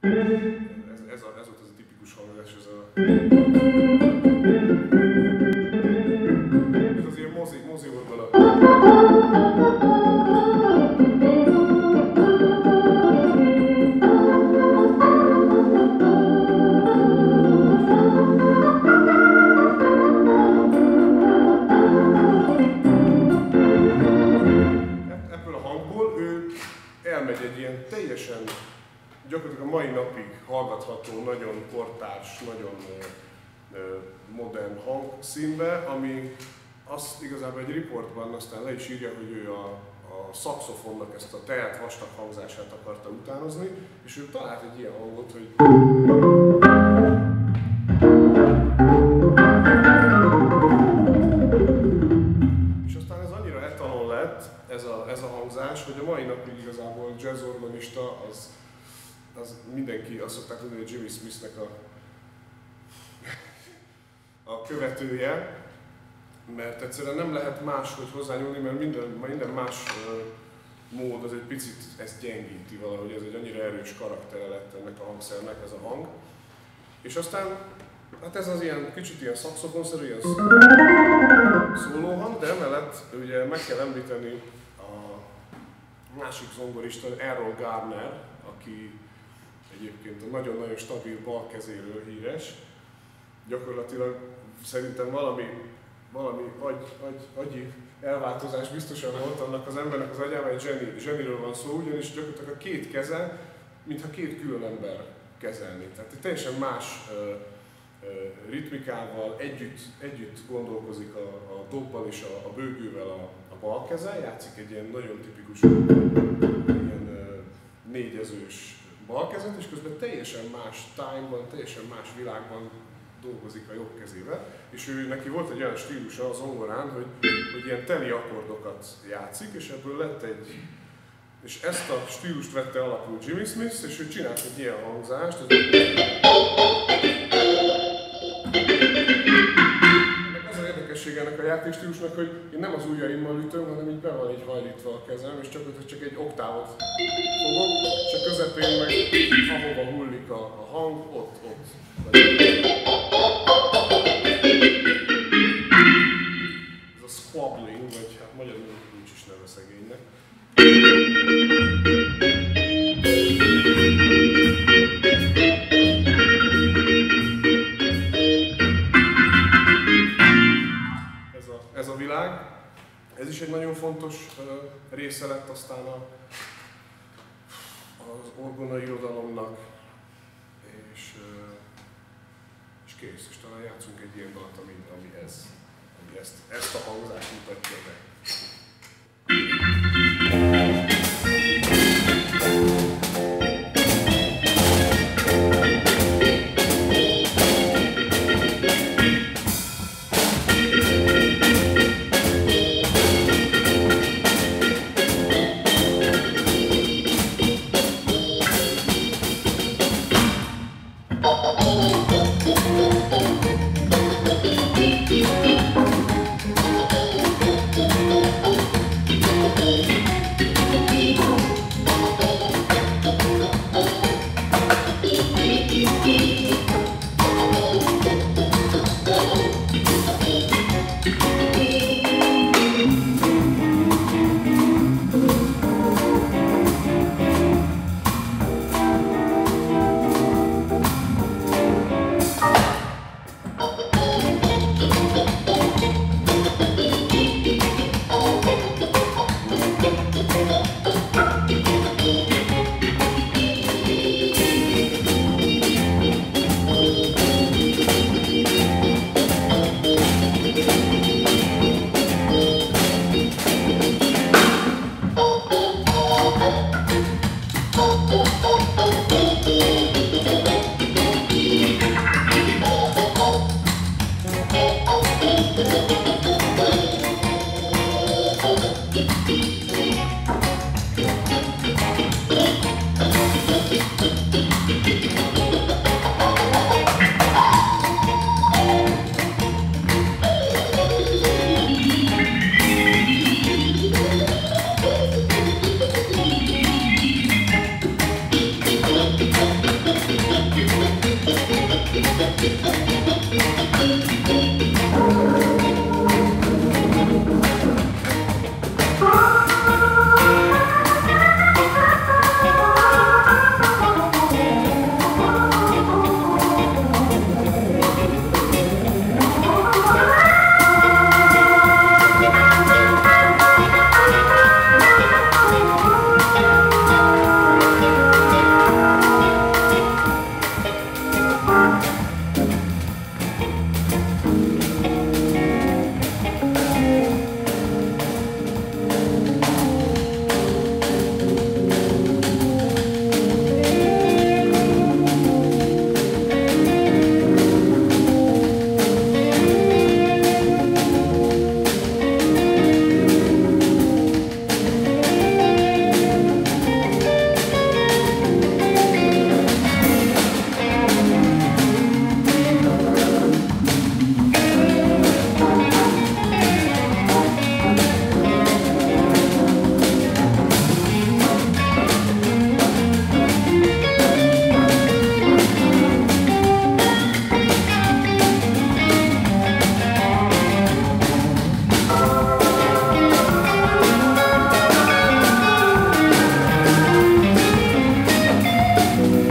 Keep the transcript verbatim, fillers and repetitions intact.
Ez, ez, a, ez volt az a tipikus hangzás, ez a... Ez az ilyen mozi, mozi orgona. Ebből a hangból ő elmegy egy ilyen teljesen, gyakorlatilag a mai napig hallgatható, nagyon kortárs, nagyon modern hangszínbe, ami azt igazából egy riportban aztán le is írja, hogy ő a, a szaxofonnak ezt a tejet vastag hangzását akarta utánozni, és ő talált egy ilyen hangot, hogy és aztán ez annyira etalon lett, ez a, ez a hangzás, hogy a mai napig igazából jazzorgonista az az mindenki azt szokták mondani, hogy Jimmy Smithnek a, a követője, mert egyszerűen nem lehet máshogy hozzányúlni, mert minden, minden más uh, mód az egy picit ezt gyengíti valahogy, ez egy annyira erős karaktere lett ennek a hangszernek, ez a hang. És aztán, hát ez az ilyen kicsit ilyen szaxofonszerű, ilyen szólóhang, de emellett ugye meg kell említeni a másik zongorista, Errol Garner, aki egyébként a nagyon-nagyon stabil bal kezéről híres. Gyakorlatilag szerintem valami, valami agy, agy, agyi elváltozás biztosan volt annak az embernek az agyában, egy zseni, zseniről van szó, ugyanis gyakorlatilag a két keze, mintha két külön ember kezelni. Tehát egy teljesen más uh, uh, ritmikával együtt, együtt gondolkozik a, a dobbal és a, a bőgővel a, a bal keze, játszik egy ilyen nagyon tipikus ilyen uh, négyezős balkezet, és közben teljesen más time-ban, teljesen más világban dolgozik a jobb kezével, és ő neki volt egy olyan stílusa a zongorán, hogy, hogy ilyen teli akkordokat játszik, és ebből lett egy... És ezt a stílust vette alapul Jimmy Smith, és ő csinált egy ilyen hangzást. Az a érdekessége ennek a játékstílusnak, hogy én nem az ujjaimmal ütöm, hanem így be van így hajlítva a kezem, és csak, csak egy oktávot fogok, és a közepén meg ahova hullik a, a hang, ott, ott. Ez a squabbling, vagy hát magyarul nincs is neve szegénynek. Ez a, ez a világ. Ez is egy nagyon fontos uh, része lett aztán a, az orgona irodalomnak, és, uh, és kész, és talán játszunk egy ilyen dalt, ami, ami, ez, ami ezt, ezt a hangzást mutatja meg. Thank you. Thank you.